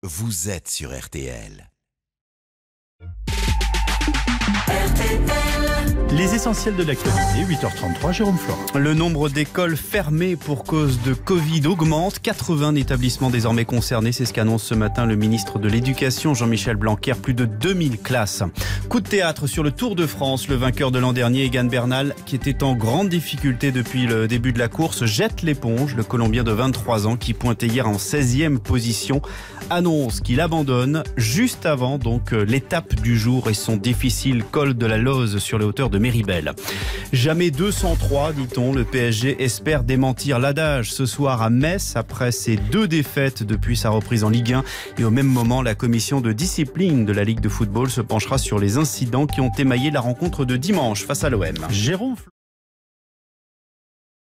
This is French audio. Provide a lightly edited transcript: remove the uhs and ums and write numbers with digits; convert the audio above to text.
vous êtes sur RTL. Les essentiels de l'actualité, 8h33, Jérôme Florent. Le nombre d'écoles fermées pour cause de Covid augmente. 80 établissements désormais concernés, c'est ce qu'annonce ce matin le ministre de l'Éducation, Jean-Michel Blanquer. Plus de 2000 classes. Coup de théâtre sur le Tour de France. Le vainqueur de l'an dernier, Egan Bernal, qui était en grande difficulté depuis le début de la course, jette l'éponge. Le Colombien de 23 ans, qui pointait hier en 16e position, annonce qu'il abandonne juste avant l'étape du jour et son difficile col de la Loze sur les hauteurs de Méribel. Jamais 203, dit-on. Le PSG espère démentir l'adage ce soir à Metz après ses 2 défaites depuis sa reprise en Ligue 1. Et au même moment, la commission de discipline de la Ligue de football se penchera sur les incidents qui ont émaillé la rencontre de dimanche face à l'OM. Jérôme